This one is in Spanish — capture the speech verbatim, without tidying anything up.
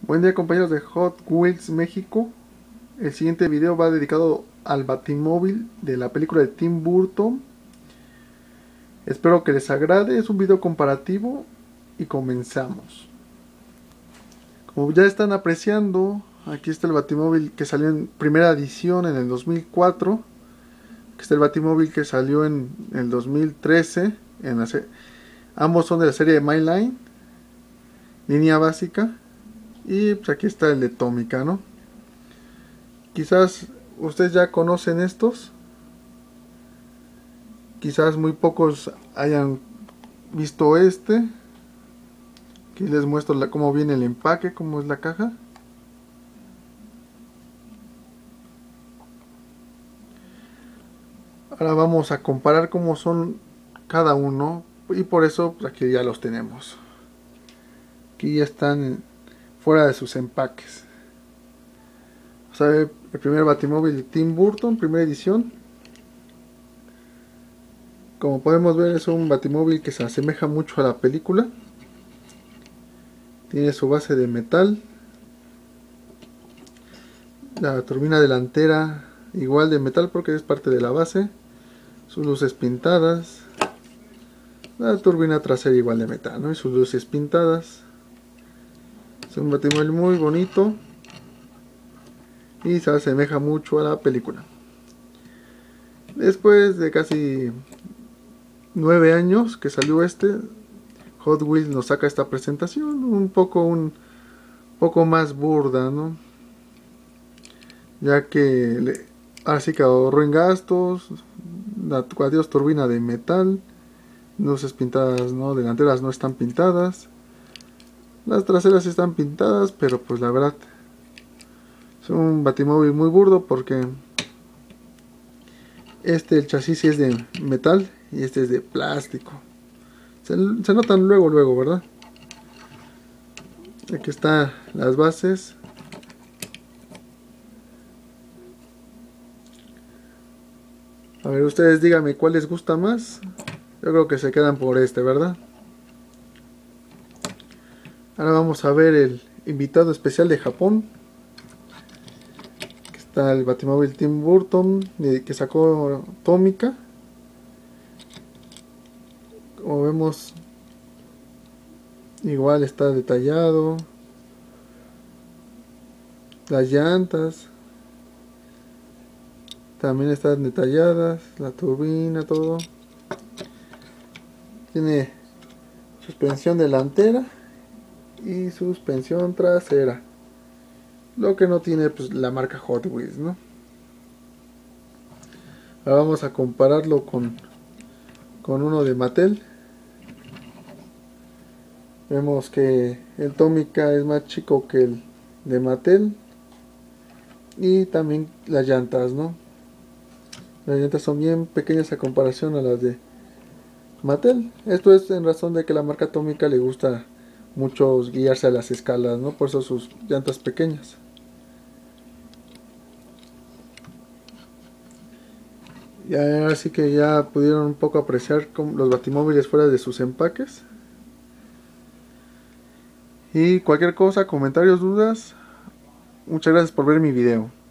Buen día, compañeros de Hot Wheels México. El siguiente video va dedicado al Batimóvil de la película de Tim Burton. Espero que les agrade, es un video comparativo y comenzamos. Como ya están apreciando, aquí está el Batimóvil que salió en primera edición en el dos mil cuatro. Aquí está el Batimóvil que salió en el dos mil trece. En la ambos son de la serie de My Line, línea básica. Y pues aquí está el de Tomica, ¿no? Quizás ustedes ya conocen estos. Quizás muy pocos hayan visto este. Aquí les muestro la, cómo viene el empaque, cómo es la caja. Ahora vamos a comparar cómo son cada uno. Y por eso pues aquí ya los tenemos. Aquí ya están fuera de sus empaques. O sea, el primer Batimóvil de Tim Burton, primera edición. Como podemos ver, es un Batimóvil que se asemeja mucho a la película. Tiene su base de metal. La turbina delantera igual de metal porque es parte de la base. Sus luces pintadas. La turbina trasera igual de metal, ¿no? Y sus luces pintadas. Es un Batimóvil muy bonito. Y se asemeja mucho a la película. Después de casi nueve años que salió este, Hot Wheels nos saca esta presentación un poco un poco más burda, ¿no? Ya que le, así que ahorró en gastos, la adiós turbina de metal, luces pintadas, ¿no? Delanteras no están pintadas, las traseras están pintadas, pero pues la verdad es un Batimóvil muy burdo porque este, el chasis es de metal y este es de plástico. Se, se notan luego, luego, ¿verdad? Aquí están las bases. A ver, ustedes díganme cuál les gusta más. Yo creo que se quedan por este, ¿verdad? Ahora vamos a ver el invitado especial de Japón. Aquí está el Batimóvil Tim Burton que sacó Tomica. Como vemos, igual está detallado. Las llantas también están detalladas. La turbina, todo. Tiene suspensión delantera y suspensión trasera. Lo que no tiene pues la marca Hot Wheels, ¿no? Ahora vamos a compararlo con, con uno de Mattel. Vemos que el Tomica es más chico que el de Mattel. Y también las llantas, ¿no? Las llantas son bien pequeñas a comparación a las de Mattel. Esto es en razón de que la marca Tomica le gusta mucho guiarse a las escalas, ¿no? Por eso sus llantas pequeñas. Y ahora sí que ya pudieron un poco apreciar los Batimóviles fuera de sus empaques. Y cualquier cosa, comentarios, dudas, muchas gracias por ver mi video.